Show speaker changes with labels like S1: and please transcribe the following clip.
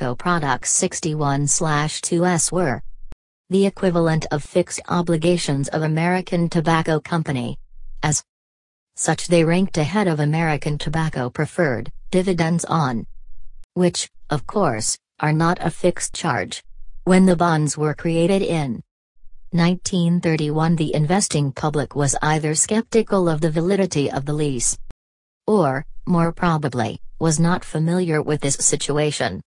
S1: tobacco products 61/2s were the equivalent of fixed obligations of American Tobacco Company. As such, they ranked ahead of American Tobacco Preferred dividends on, which, of course, are not a fixed charge. When the bonds were created in 1931, the investing public was either skeptical of the validity of the lease, or, more probably, was not familiar with this situation.